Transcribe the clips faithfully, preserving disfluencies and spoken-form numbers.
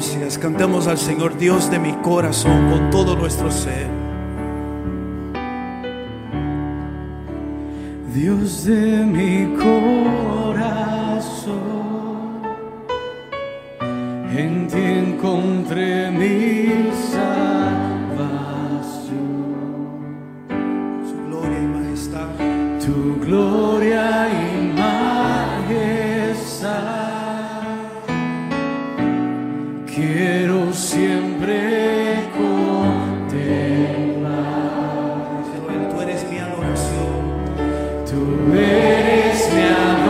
gracias. Cantamos al Señor, Dios de mi corazón, con todo nuestro ser. Dios de mi corazón, en ti encontré mi salvación. Su gloria y majestad, Tu gloria y majestad, quiero siempre contemplar. tú eres mi adoración. Tú eres mi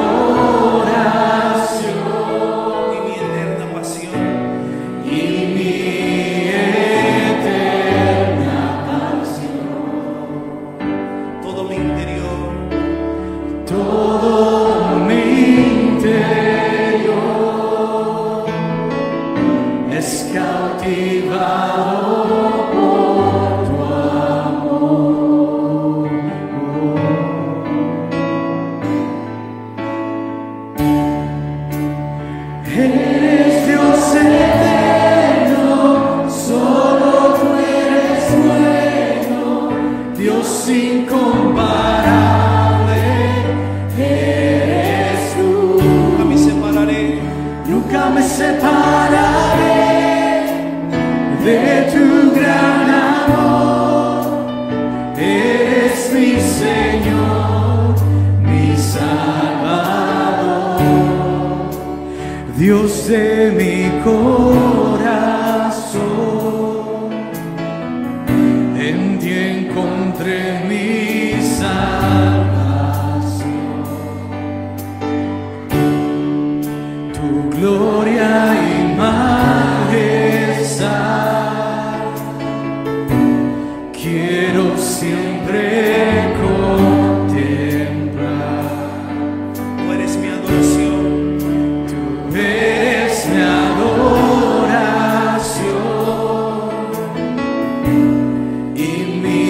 adoración Y mi eterna pasión. y mi eterna pasión. Todo mi interior, Todo mi interior es cautivado por tu amor. Eres Dios eterno, solo tú eres bueno, Dios incomparable eres tú. nunca me separaré. Nunca me separaré de tu gran amor. Eres mi Señor, mi Salvador, Dios de mi corazón. En ti encontré mi salvación. Tu gloria y majestad, quiero siempre contemplar. Tú eres mi adoración. Tú eres mi adoración y mi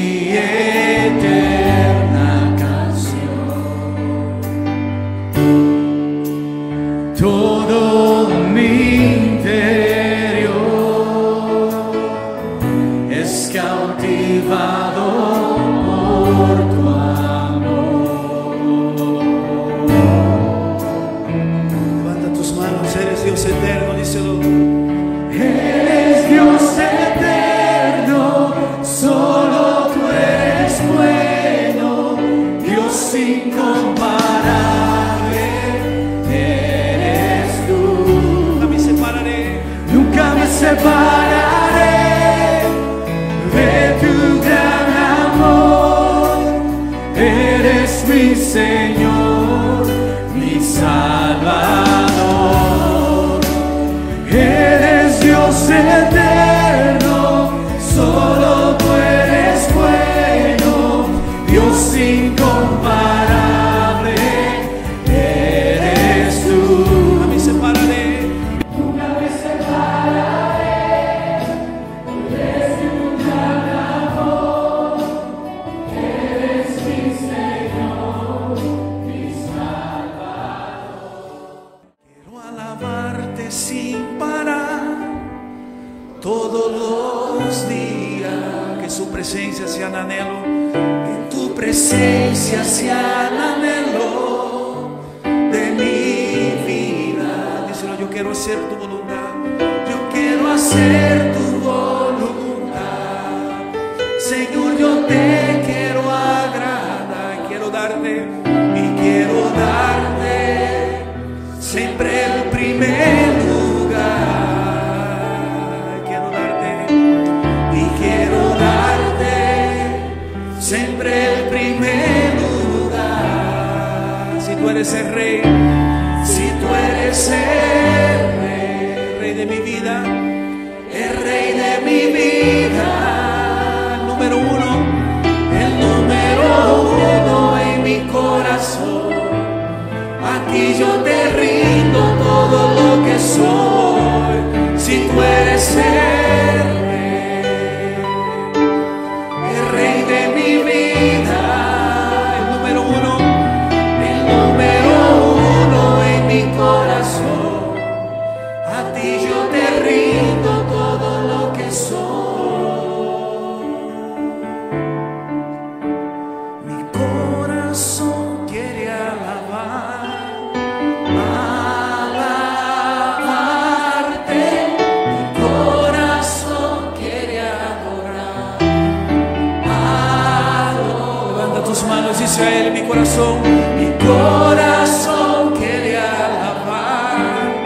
eterna canción. Todo mi interior es cautivado por tu amor. Levanta tus manos, eres Dios eterno, díselo. Eres Dios eterno, solo tú eres bueno, Dios incomparable eres tú. Nunca me separaré. Nunca me separaré de tu gran amor. Eres mi Señor, mi Salvador. Eres Dios eterno, solo tú eres bueno, Dios incomparable eres tú. Nunca me separaré. Nunca me separaré de tu gran amor. Eres mi Señor, mi Salvador. Quiero alabarte sin parar todos los días. Que su presencia sea el anhelo. Que tu presencia sea el anhelo de mi vida. Díselo, yo quiero hacer tu voluntad. Yo quiero hacer tu voluntad. Señor, yo te quiero agradar. Quiero darte y quiero darte siempre el primer lugar. Quiero darte y quiero darte siempre el primer lugar. Si tú eres el rey, si tú eres el rey, rey de mi vida, el rey de mi vida, número uno, el número uno en mi corazón. Aquí yo te rindo todo lo que soy. Si tú eres el rey, el rey de mi vida, el número uno, el número uno en mi corazón. A ti yo te rindo. manos, dice a Él, mi corazón, mi corazón quiere alabar,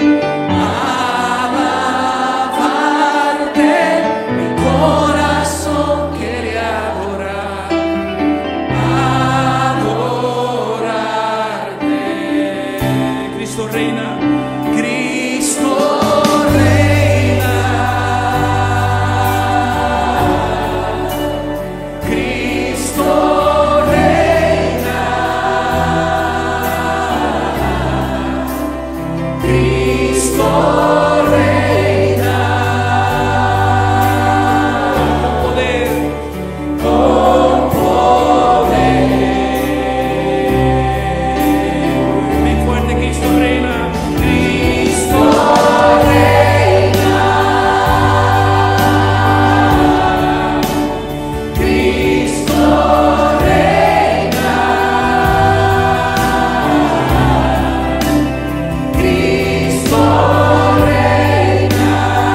alabarte, mi corazón quiere adorar, adorarte. Cristo reina, Cristo reina, Cristo reina, Cristo reina, con poder, con poder. Bien fuerte, Cristo reina, Cristo reina, Cristo reina, Cristo reina,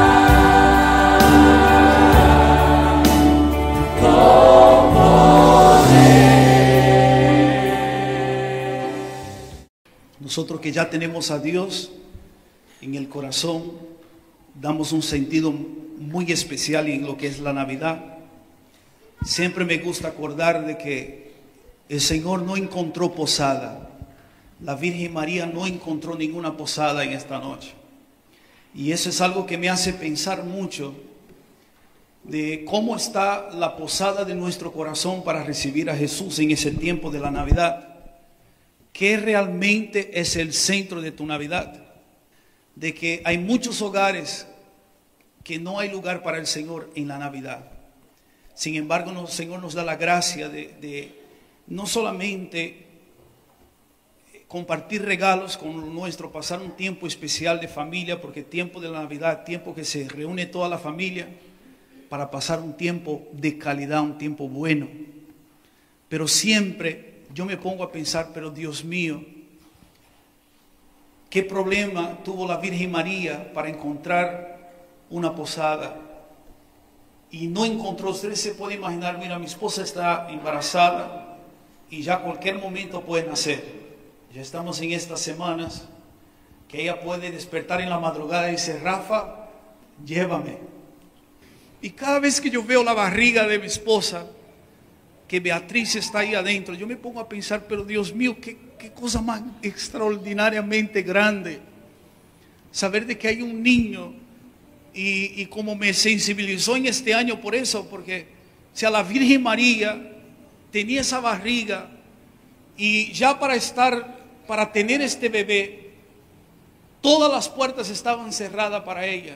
con poder. Nosotros que ya tenemos a Dios en el corazón, damos un sentido muy especial en lo que es la Navidad. Siempre me gusta acordar de que el Señor no encontró posada. La Virgen María no encontró ninguna posada en esta noche. Y eso es algo que me hace pensar mucho de cómo está la posada de nuestro corazón para recibir a Jesús en ese tiempo de la Navidad. ¿Qué realmente es el centro de tu Navidad? De que hay muchos hogares que no hay lugar para el Señor en la Navidad. Sin embargo, el Señor nos da la gracia de, de no solamente compartir regalos con nuestro, pasar un tiempo especial de familia, porque tiempo de la Navidad, tiempo que se reúne toda la familia para pasar un tiempo de calidad, un tiempo bueno. Pero siempre yo me pongo a pensar, pero Dios mío, ¿qué problema tuvo la Virgen María para encontrar una posada? Y no encontró. Usted se puede imaginar, mira, mi esposa está embarazada y ya cualquier momento puede nacer. Ya estamos en estas semanas que ella puede despertar en la madrugada y decir, Rafa, llévame. Y cada vez que yo veo la barriga de mi esposa, que Beatriz está ahí adentro, yo me pongo a pensar, pero Dios mío, qué, qué cosa más extraordinariamente grande. Saber de que hay un niño y, y como me sensibilizó en este año por eso, porque o sea, la Virgen María tenía esa barriga y ya para estar, para tener este bebé, todas las puertas estaban cerradas para ella.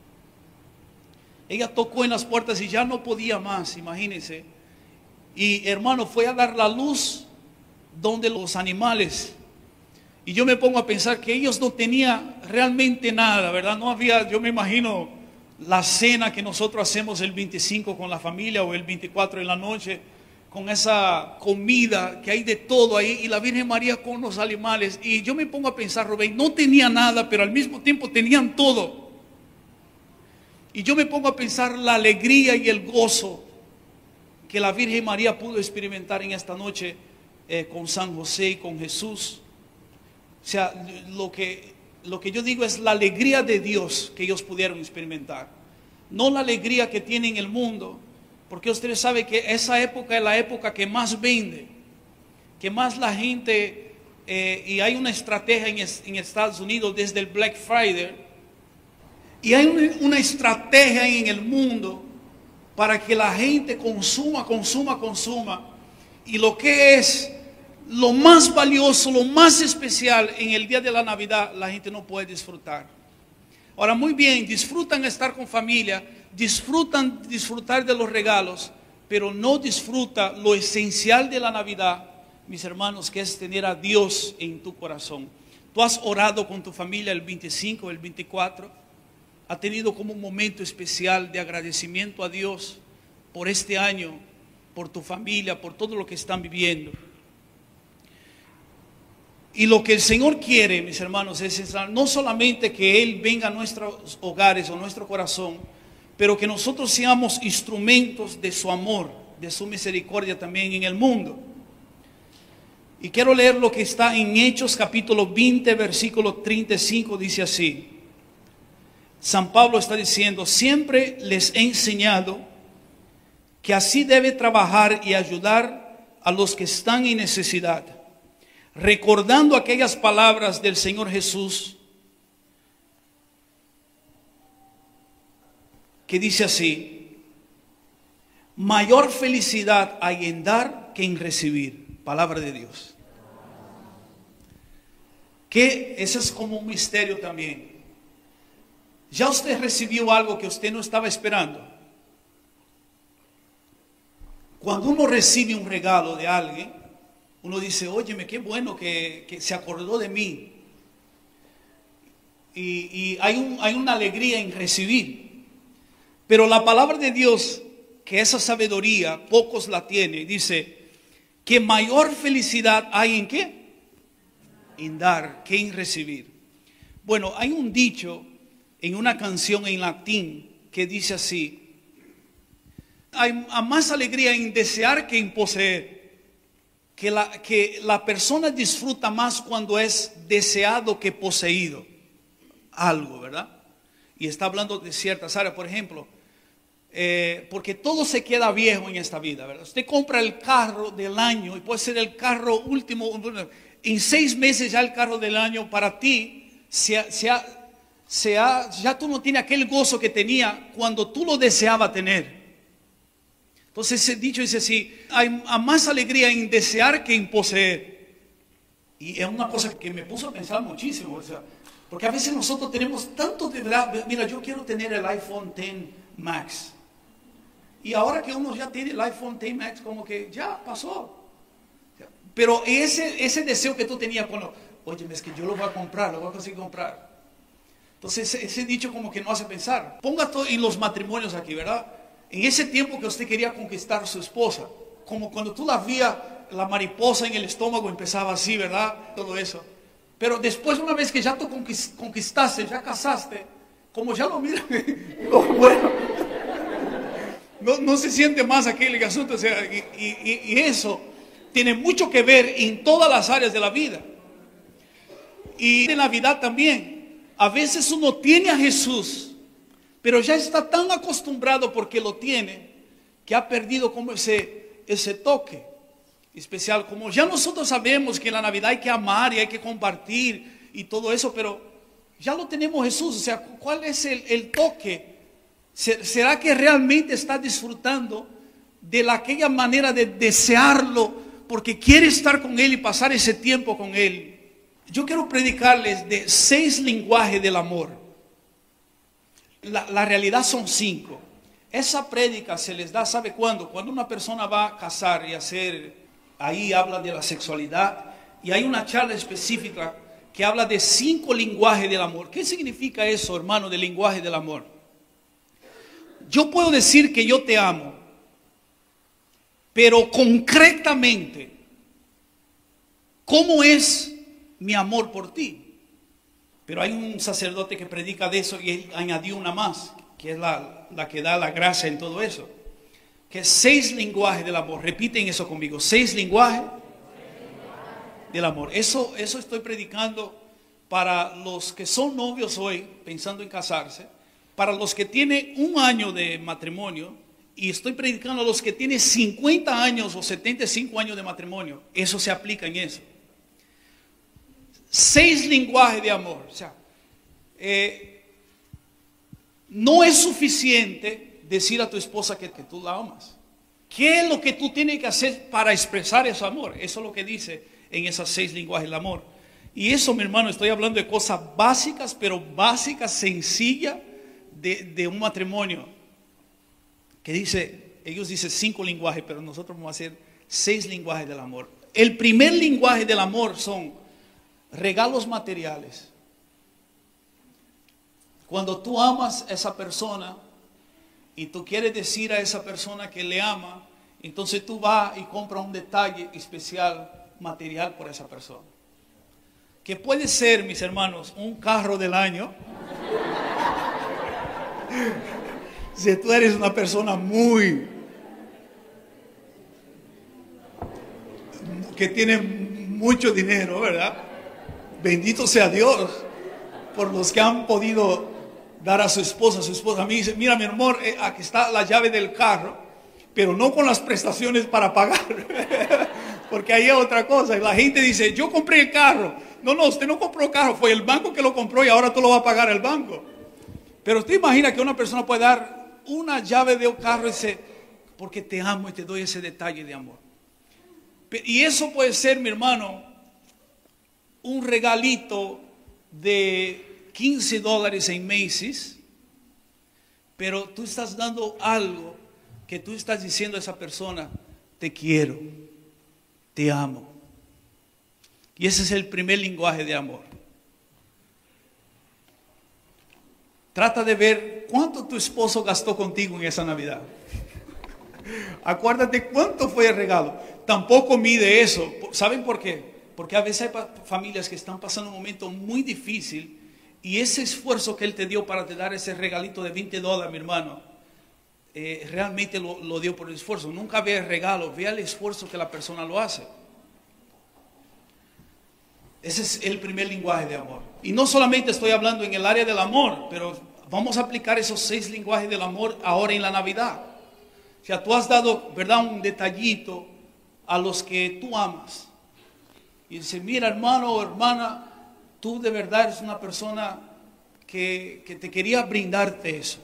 Ella tocó en las puertas y ya no podía más, imagínense. Y hermano, fue a dar la luz donde los animales. Y yo me pongo a pensar que ellos no tenían realmente nada, ¿verdad? No había, yo me imagino la cena que nosotros hacemos el veinticinco con la familia o el veinticuatro en la noche, con esa comida que hay de todo ahí, y la Virgen María con los animales. Y yo me pongo a pensar, Rubén, no tenía nada, pero al mismo tiempo tenían todo. Y yo me pongo a pensar la alegría y el gozo que la Virgen María pudo experimentar en esta noche eh, con San José y con Jesús. O sea, lo que, lo que yo digo es la alegría de Dios que ellos pudieron experimentar. No la alegría que tiene en el mundo, porque ustedes saben que esa época es la época que más vende, que más la gente, eh, y hay una estrategia en, en Estados Unidos desde el Black Friday, y hay una, una estrategia en el mundo para que la gente consuma, consuma, consuma. Y lo que es lo más valioso, lo más especial en el día de la Navidad, la gente no puede disfrutar. Ahora, muy bien, disfrutan estar con familia, disfrutan disfrutar de los regalos, pero no disfruta lo esencial de la Navidad, mis hermanos, que es tener a Dios en tu corazón. Tú has orado con tu familia el veinticinco, el veinticuatro. Ha tenido como un momento especial de agradecimiento a Dios por este año, por tu familia, por todo lo que están viviendo. Y lo que el Señor quiere, mis hermanos, es no solamente que Él venga a nuestros hogares o nuestro corazón, pero que nosotros seamos instrumentos de su amor, de su misericordia también en el mundo. Y quiero leer lo que está en Hechos capítulo veinte, versículo treinta y cinco, dice así. San Pablo está diciendo, siempre les he enseñado que así debe trabajar y ayudar a los que están en necesidad, recordando aquellas palabras del Señor Jesús, que dice así, mayor felicidad hay en dar que en recibir. Palabra de Dios. Que ese es como un misterio también. ¿Ya usted recibió algo que usted no estaba esperando? Cuando uno recibe un regalo de alguien, uno dice, óyeme, qué bueno que, que se acordó de mí. Y, y hay, un, hay una alegría en recibir. Pero la palabra de Dios, que esa sabiduría pocos la tienen, dice que mayor felicidad hay en ¿qué? En dar que en recibir. Bueno, hay un dicho en una canción en latín que dice así, hay más alegría en desear que en poseer, que la, que la persona disfruta más cuando es deseado que poseído algo, ¿verdad? Y está hablando de ciertas áreas, por ejemplo, eh, porque todo se queda viejo en esta vida, ¿verdad? Usted compra el carro del año y puede ser el carro último, en seis meses ya el carro del año para ti se ha, se ha Sea, ya tú no tienes aquel gozo que tenía cuando tú lo deseabas tener. Entonces ese dicho dice así, hay más alegría en desear que en poseer. Y es una cosa que me puso a pensar muchísimo, o sea, porque a veces nosotros tenemos tanto de verdad. Mira, yo quiero tener el iPhone diez Max. Y ahora que uno ya tiene el iPhone diez Max, como que ya pasó. Pero ese, ese deseo que tú tenías, bueno, oye, es que yo lo voy a comprar, lo voy a conseguir comprar. Entonces ese dicho como que no hace pensar. Ponga todo en los matrimonios aquí, ¿verdad? En ese tiempo que usted quería conquistar a su esposa, como cuando tú la vías, la mariposa en el estómago empezaba así, ¿verdad? Todo eso. Pero después, una vez que ya tú conquistaste, ya casaste, como ya lo miran, bueno, no, no se siente más aquel asunto. O sea, y, y, y eso tiene mucho que ver en todas las áreas de la vida. Y en Navidad también. A veces uno tiene a Jesús, pero ya está tan acostumbrado porque lo tiene, que ha perdido como ese, ese toque especial. Como ya nosotros sabemos que en la Navidad hay que amar y hay que compartir y todo eso, pero ya lo tenemos Jesús. O sea, ¿cuál es el, el toque? ¿Será que realmente está disfrutando de la, aquella manera de desearlo porque quiere estar con Él y pasar ese tiempo con Él? Yo quiero predicarles de seis lenguajes del amor. La, la realidad son cinco. Esa prédica se les da, ¿sabe cuándo? Cuando una persona va a casar y hacer, ahí habla de la sexualidad. Y hay una charla específica que habla de cinco lenguajes del amor. ¿Qué significa eso, hermano, del lenguaje del amor? Yo puedo decir que yo te amo, pero concretamente, ¿cómo es mi amor por ti? Pero hay un sacerdote que predica de eso y él añadió una más, que es la, la que da la gracia en todo eso, que es seis lenguajes del amor. Repiten eso conmigo, seis lenguajes del amor. Eso, eso estoy predicando para los que son novios hoy, pensando en casarse, para los que tienen un año de matrimonio, y estoy predicando a los que tienen cincuenta años o setenta y cinco años de matrimonio. Eso se aplica en eso. Seis lenguajes de amor. O sea, eh, no es suficiente decir a tu esposa que, que tú la amas. ¿Qué es lo que tú tienes que hacer para expresar ese amor? Eso es lo que dice en esas seis lenguajes del amor. Y eso, mi hermano, estoy hablando de cosas básicas, pero básicas, sencillas de, de un matrimonio. Que dice, ellos dicen cinco lenguajes, pero nosotros vamos a hacer seis lenguajes del amor. El primer lenguaje del amor son regalos materiales. Cuando tú amas a esa persona y tú quieres decir a esa persona que le ama, entonces tú vas y compras un detalle especial material por esa persona. Que puede ser, mis hermanos, un carro del año. Si tú eres una persona muy que tiene mucho dinero, ¿verdad? Bendito sea Dios por los que han podido dar a su esposa. Su esposa a mí dice, mira mi amor, eh, aquí está la llave del carro, pero no con las prestaciones para pagar. Porque ahí es otra cosa. Y la gente dice, yo compré el carro. No, no, usted no compró el carro, fue el banco que lo compró y ahora tú lo vas a pagar el banco. Pero usted imagina que una persona puede dar una llave de un carro y dice, porque te amo y te doy ese detalle de amor. Y eso puede ser, mi hermano, un regalito de quince dólares en Macy's, pero tú estás dando algo que tú estás diciendo a esa persona, te quiero, te amo. Y ese es el primer lenguaje de amor. Trata de ver cuánto tu esposo gastó contigo en esa Navidad. Acuérdate cuánto fue el regalo. Tampoco mide eso. ¿Saben por qué? Porque a veces hay familias que están pasando un momento muy difícil y ese esfuerzo que él te dio para te dar ese regalito de veinte dólares, mi hermano, eh, realmente lo, lo dio por el esfuerzo. Nunca vea el regalo, vea el esfuerzo que la persona lo hace. Ese es el primer lenguaje de amor. Y no solamente estoy hablando en el área del amor, pero vamos a aplicar esos seis lenguajes del amor ahora en la Navidad. O sea, tú has dado, ¿verdad?, un detallito a los que tú amas. Y dice, mira hermano o hermana, tú de verdad eres una persona que, que te quería brindarte eso.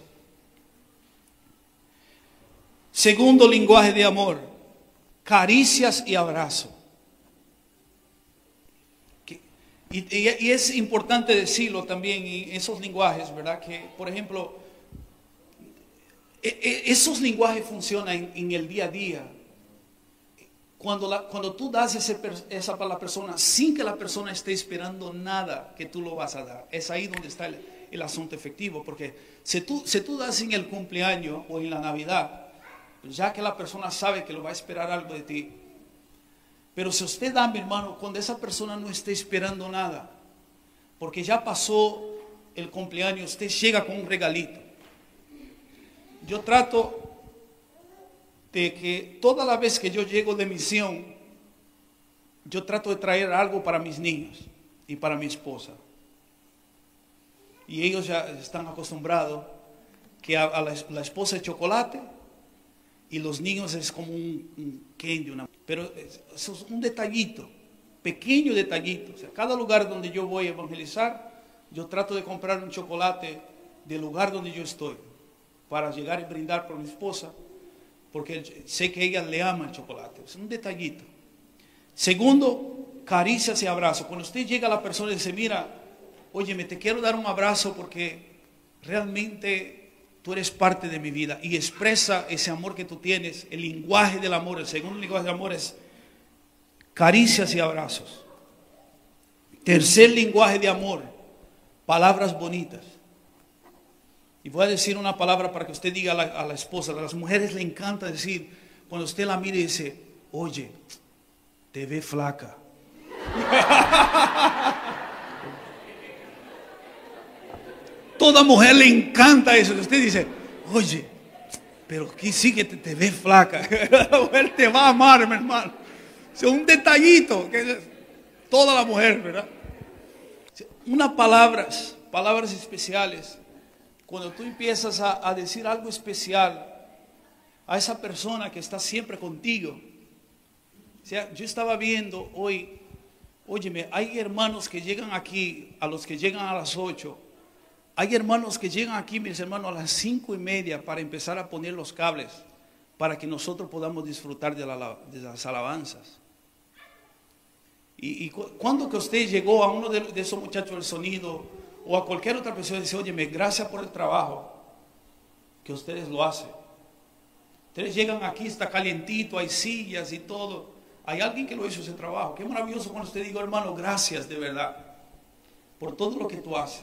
Segundo lenguaje de amor, caricias y abrazos. Y, y, y es importante decirlo también en esos lenguajes, ¿verdad? Que, por ejemplo, e, e, esos lenguajes funcionan en, en el día a día. Cuando, la, cuando tú das ese, esa para la persona sin que la persona esté esperando nada que tú lo vas a dar. Es ahí donde está el, el asunto efectivo. Porque si tú, si tú das en el cumpleaños o en la Navidad, ya que la persona sabe que lo va a esperar algo de ti. Pero si usted da, mi hermano, cuando esa persona no esté esperando nada, porque ya pasó el cumpleaños, usted llega con un regalito. Yo trato de que toda la vez que yo llego de misión, yo trato de traer algo para mis niños y para mi esposa. Y ellos ya están acostumbrados que a, a la, la esposa es chocolate y los niños es como un, un candy, una, pero eso es un detallito, pequeño detallito. O sea, cada lugar donde yo voy a evangelizar, yo trato de comprar un chocolate del lugar donde yo estoy para llegar y brindar por mi esposa, porque sé que ella le ama el chocolate. Es un detallito. Segundo, caricias y abrazos. Cuando usted llega a la persona y dice, mira, oye, me te quiero dar un abrazo porque realmente tú eres parte de mi vida, y expresa ese amor que tú tienes. El lenguaje del amor, el segundo lenguaje del amor es caricias y abrazos. Tercer lenguaje de amor, palabras bonitas. Y voy a decir una palabra para que usted diga a la, a la esposa. A las mujeres le encanta decir, cuando usted la mira y dice, oye, te ve flaca. Toda mujer le encanta eso. Usted dice, oye, pero aquí sí que te, te ves flaca. La mujer te va a amar, mi hermano. O sea, un detallito. Que toda la mujer, ¿verdad? O sea, unas palabras, palabras especiales. Cuando tú empiezas a, a decir algo especial a esa persona que está siempre contigo. O sea, yo estaba viendo hoy, óyeme, hay hermanos que llegan aquí, a los que llegan a las ocho. Hay hermanos que llegan aquí, mis hermanos, a las cinco y media para empezar a poner los cables para que nosotros podamos disfrutar de, la, de las alabanzas. Y, y cuando que usted llegó a uno de, de esos muchachos del sonido o a cualquier otra persona y dice, óyeme, gracias por el trabajo que ustedes lo hacen. Ustedes llegan aquí, está calientito, hay sillas y todo. Hay alguien que lo hizo ese trabajo. Qué maravilloso cuando usted diga, hermano, gracias de verdad por todo lo que tú haces.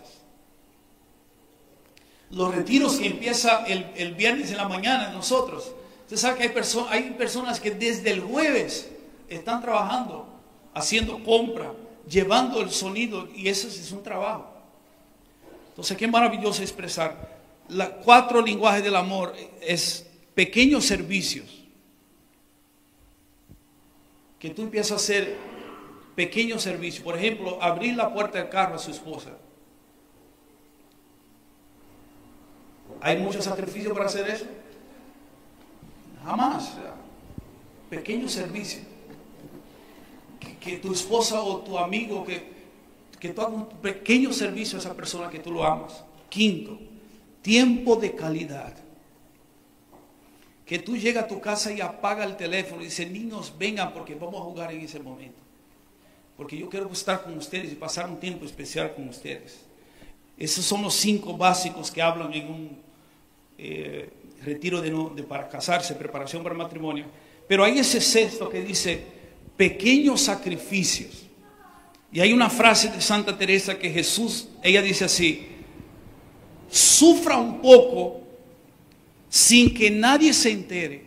Los retiros que empieza el, el viernes en la mañana nosotros. Usted sabe que hay, perso hay personas que desde el jueves están trabajando, haciendo compra, llevando el sonido, y eso es un trabajo. Entonces, qué maravilloso expresar. Los cuatro lenguajes del amor es pequeños servicios que tú empiezas a hacer pequeños servicios. Por ejemplo, abrir la puerta del carro a su esposa. ¿Hay mucho sacrificio para hacer eso? Jamás. Pequeño servicio. Que, que tu esposa o tu amigo, que, que tú hagas un pequeño servicio a esa persona que tú lo amas. Quinto, tiempo de calidad. Que tú llegas a tu casa y apaga el teléfono y dices, niños, vengan porque vamos a jugar en ese momento. Porque yo quiero estar con ustedes y pasar un tiempo especial con ustedes. Esos son los cinco básicos que hablan en un eh, retiro de, no, de para casarse, preparación para el matrimonio. Pero hay ese sexto que dice, pequeños sacrificios. Y hay una frase de Santa Teresa que Jesús, ella dice así, sufra un poco sin que nadie se entere.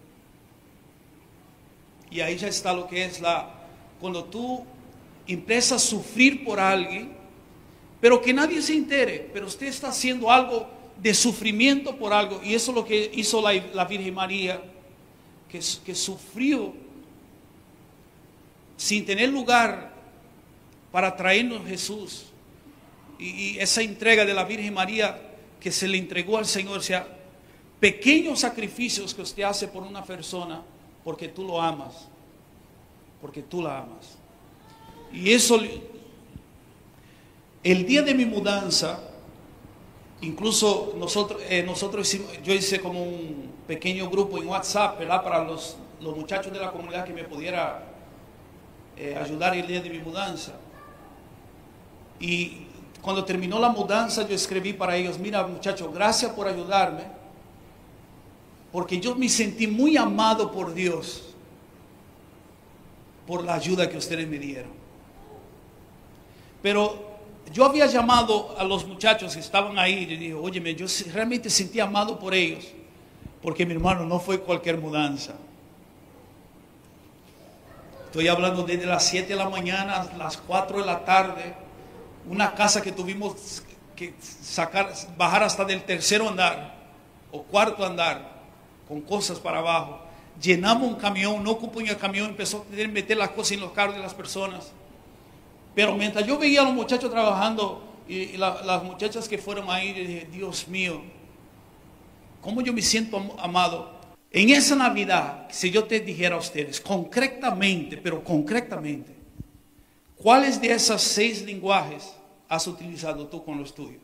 Y ahí ya está lo que es la, cuando tú empiezas a sufrir por alguien, pero que nadie se entere, pero usted está haciendo algo de sufrimiento por algo, y eso es lo que hizo la, la Virgen María, que, que sufrió sin tener lugar para traernos Jesús, y, y esa entrega de la Virgen María que se le entregó al Señor, o sea, pequeños sacrificios que usted hace por una persona porque tú lo amas, porque tú la amas. Y eso, el día de mi mudanza, incluso nosotros, eh, nosotros hicimos, yo hice como un pequeño grupo en WhatsApp, ¿verdad? Para los, los muchachos de la comunidad que me pudiera eh, ayudar el día de mi mudanza. Y cuando terminó la mudanza yo escribí para ellos, mira muchachos, gracias por ayudarme, porque yo me sentí muy amado por Dios, por la ayuda que ustedes me dieron. Pero yo había llamado a los muchachos que estaban ahí y dije, óyeme, yo realmente sentí amado por ellos, porque mi hermano no fue cualquier mudanza. Estoy hablando desde las siete de la mañana a las cuatro de la tarde, una casa que tuvimos que sacar, bajar hasta del tercer andar o cuarto andar, con cosas para abajo. Llenamos un camión, no ocupó en el camión, empezó a meter las cosas en los carros de las personas. Pero mientras yo veía a los muchachos trabajando y, y la, las muchachas que fueron ahí, dije, Dios mío, ¿cómo yo me siento amado? En esa Navidad, si yo te dijera a ustedes, concretamente, pero concretamente, ¿cuáles de esos seis lenguajes has utilizado tú con los tuyos?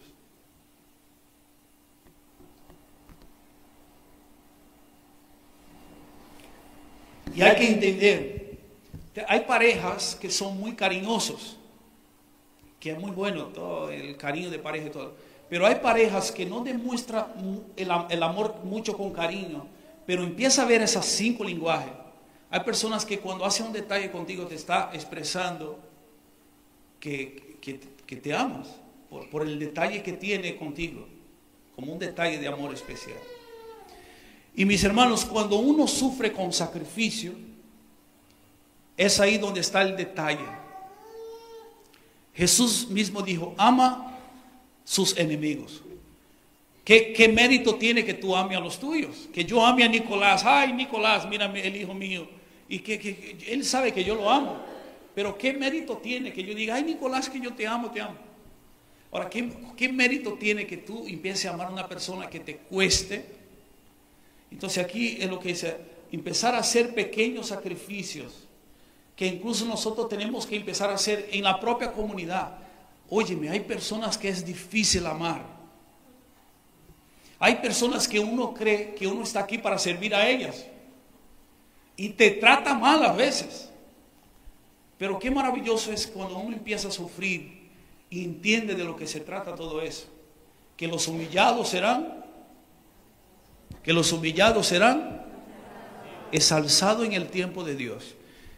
Y hay que entender, hay parejas que son muy cariñosos, que es muy bueno todo el cariño de pareja y todo, pero hay parejas que no demuestran el, el amor mucho con cariño, pero empieza a ver esos cinco lenguajes. Hay personas que cuando hacen un detalle contigo te está expresando que, que, que te amas por, por el detalle que tiene contigo, como un detalle de amor especial. Y mis hermanos, cuando uno sufre con sacrificio, es ahí donde está el detalle. Jesús mismo dijo, ama sus enemigos. ¿Qué, qué mérito tiene que tú ames a los tuyos? Que yo ame a Nicolás, ay Nicolás, mírame el hijo mío. Y que, que, que él sabe que yo lo amo. Pero ¿qué mérito tiene que yo diga, ay Nicolás, que yo te amo, te amo? Ahora, ¿qué, qué mérito tiene que tú empieces a amar a una persona que te cueste? Entonces aquí es lo que dice, empezar a hacer pequeños sacrificios, que incluso nosotros tenemos que empezar a hacer en la propia comunidad. Óyeme, hay personas que es difícil amar. Hay personas que uno cree que uno está aquí para servir a ellas. Y te trata mal a veces. Pero qué maravilloso es cuando uno empieza a sufrir y entiende de lo que se trata todo eso. Que los humillados serán... que los humillados serán exalzados en el tiempo de Dios.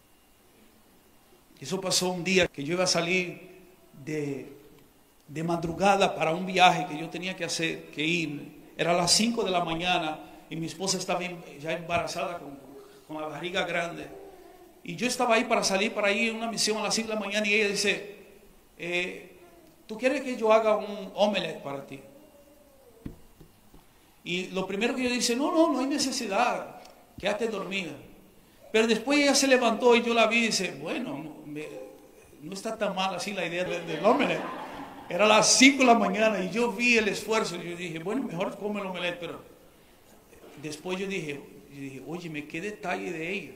Eso pasó un día que yo iba a salir de, de madrugada para un viaje que yo tenía que hacer, que ir. Era a las cinco de la mañana y mi esposa estaba ya embarazada con, con la barriga grande. Y yo estaba ahí para salir para ir a una misión a las cinco de la mañana y ella dice, eh, ¿tú quieres que yo haga un omelette para ti? Y lo primero que yo dije, no, no, no hay necesidad, quédate dormida. Pero después ella se levantó y yo la vi y dice, bueno, me, no está tan mal así la idea del, del omelette. Era las cinco de la mañana y yo vi el esfuerzo y yo dije, bueno, mejor come el omelette, pero después yo dije, yo dije, oye, qué detalle de ella.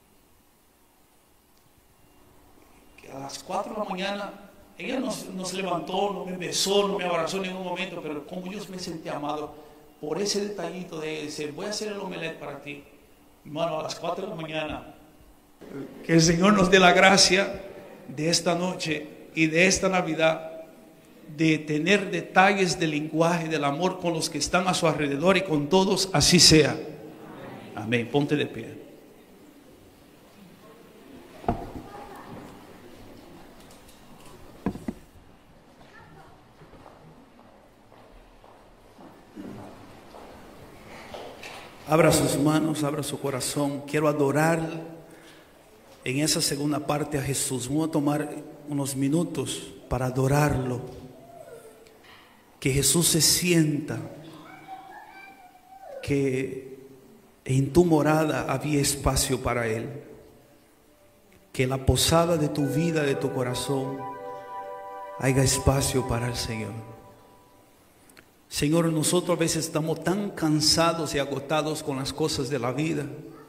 Que a las cuatro de la mañana, ella no, no se levantó, no me besó, no me abrazó en ningún momento, pero como yo me sentí amado por ese detallito de decir, voy a hacer el omelette para ti. Hermano, a las cuatro de la mañana. Que el Señor nos dé la gracia de esta noche y de esta Navidad de tener detalles del lenguaje del amor con los que están a su alrededor y con todos, así sea. Amén. Ponte de pie. Abra sus manos, abra su corazón. Quiero adorar en esa segunda parte a Jesús. Voy a tomar unos minutos para adorarlo. Que Jesús se sienta, que en tu morada había espacio para Él, que en la posada de tu vida, de tu corazón, haya espacio para el Señor. Señor, nosotros a veces estamos tan cansados y agotados con las cosas de la vida.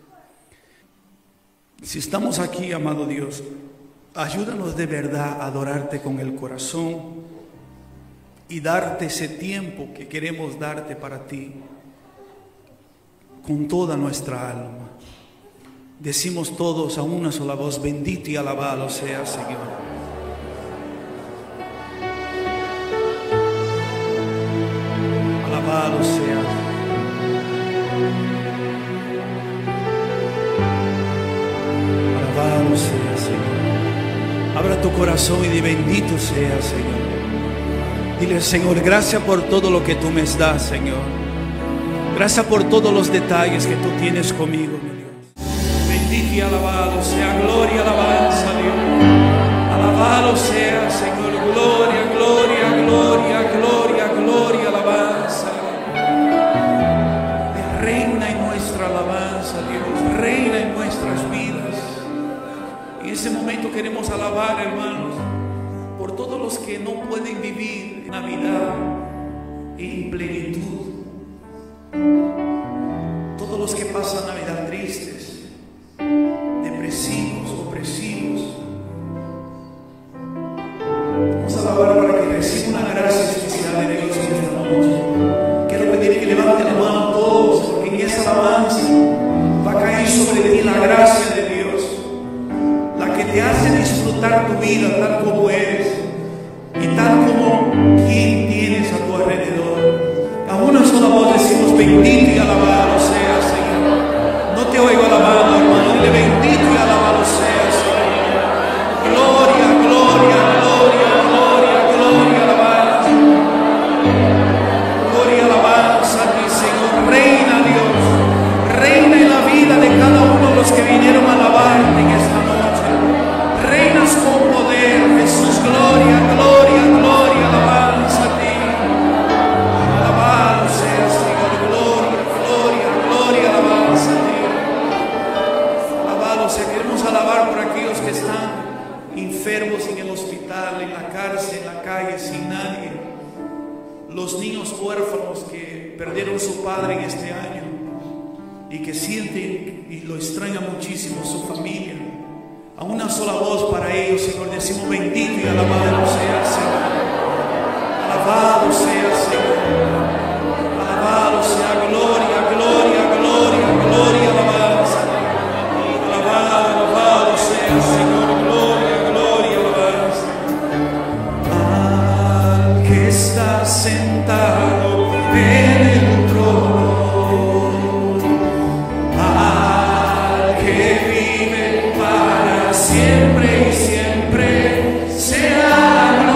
Si estamos aquí, amado Dios, ayúdanos de verdad a adorarte con el corazón y darte ese tiempo que queremos darte para ti con toda nuestra alma. Decimos todos a una sola voz, bendito y alabado sea Señor. Alabado sea. Alabado sea Señor. Abra tu corazón y di bendito sea Señor. Dile, Señor, gracias por todo lo que tú me das, Señor. Gracias por todos los detalles que tú tienes conmigo, mi Dios. Bendito y alabado sea, gloria y alabanza, Dios. Alabado sea, Señor, gloria, gloria, gloria, gloria, gloria, alabanza. Reina en nuestra alabanza, Dios. Reina en nuestras vidas. En ese momento queremos alabar, hermanos, por todos los que no pueden vivir Navidad en plenitud, todos los que pasan Navidad tristes, depresivos, opresivos. Vamos a alabar para que reciba una gracia especial de Dios en esta noche. Quiero pedir que levanten la mano todos, porque en esa alabanza va a caer sobre ti la gracia de Dios, la que te hace disfrutar tu vida tal como eres y tal como quien tienes a tu alrededor. A una sola voz decimos bendito y alabado sea Señor. No te oigo alabado, hermano. Dile bendito y alabado sea Señor. Gloria, gloria, gloria, gloria, gloria, alabanza. Gloria, alabanza a ti, Señor. Reina, Dios. Reina en la vida de cada uno de los que vinieron a alabarte en esta noche. Reinas con poder, Jesús. Gloria, gloria, gloria, alabanza a ti. Alabado sea, Señor. Gloria, gloria, gloria, alabanza a ti. Alabado sea. Queremos alabar por aquellos que están enfermos en el hospital, en la cárcel, en la calle, sin nadie. Los niños huérfanos que perdieron su padre en este año y que sienten y lo extraña muchísimo su familia. A una sola voz para ellos, Señor, decimos bendito y alabado sea, Señor. Alabado sea, Señor. Alabado sea, gloria, gloria, gloria, gloria, alabanza. Alabado, alabado sea, Señor, gloria, gloria, alabanza. Al que está sentado en el trono, al que vive para siempre y siempre será.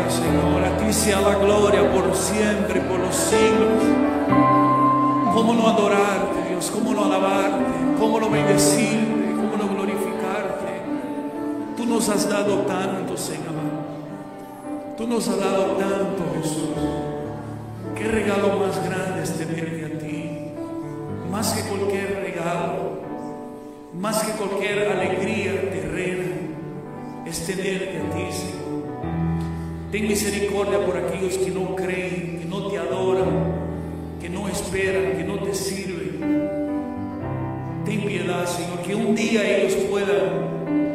Señor. A ti sea la gloria por siempre y por los siglos. ¿Cómo no adorarte, Dios? ¿Cómo no alabarte? ¿Cómo no bendecirte? ¿Cómo no glorificarte? Tú nos has dado tanto, Señor. Tú nos has dado tanto, Jesús. Qué regalo más grande es tenerte a ti. Más que cualquier regalo, más que cualquier alegría terrena, es tenerte a ti, Señor. Ten misericordia por aquellos que no creen, que no te adoran, que no esperan, que no te sirven. Ten piedad, Señor, que un día ellos puedan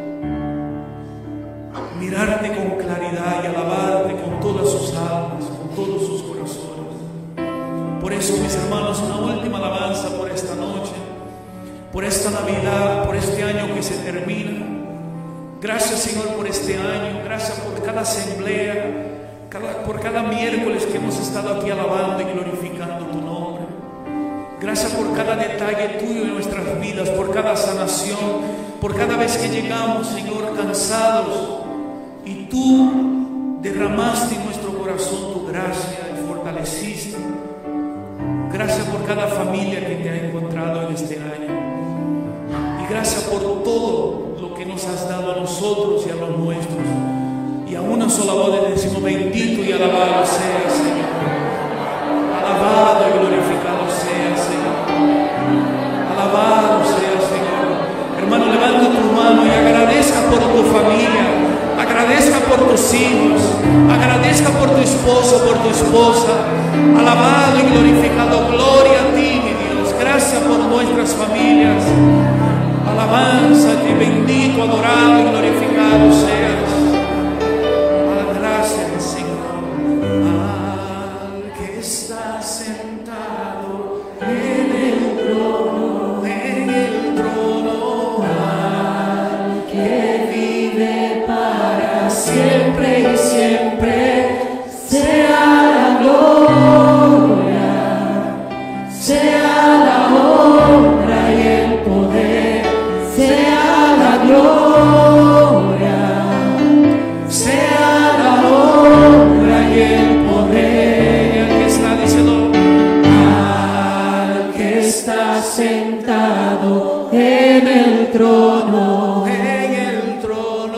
mirarte con claridad y alabarte con todas sus almas, con todos sus corazones. Por eso, mis hermanos, una última alabanza por esta noche, por esta Navidad, por este año que se termina. Gracias, Señor, por este año. Gracias por cada asamblea, cada, por cada miércoles que hemos estado aquí alabando y glorificando tu nombre. Gracias por cada detalle tuyo en nuestras vidas, por cada sanación, por cada vez que llegamos, Señor, cansados, y tú derramaste en nuestro corazón tu gracia y fortaleciste. Gracias por cada familia que te ha encontrado en este año. Y gracias por todo lo que nos has dado a nosotros y a los nuestros. Y a una sola voz le decimos: bendito y alabado sea, Señor. Alabado y glorificado sea, Señor. Alabado sea, Señor. Hermano, levanta tu mano y agradezca por tu familia. Agradezca por tus hijos. Agradezca por tu esposo, por tu esposa. Alabado y glorificado. Gloria a ti, mi Dios. Gracias por nuestras familias. Alabanza a ti, bendito, adorado y glorificado seas. Gracias, Señor. Al que está sentado en el trono, en el trono, al que vive para siempre y siempre, sea la gloria, sea la honra y el poder, sea la gloria, sea la honra y el poder. al que está diciendo, al que está sentado en el trono, en el trono,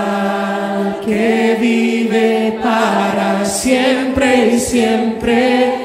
al que vive para siempre y siempre,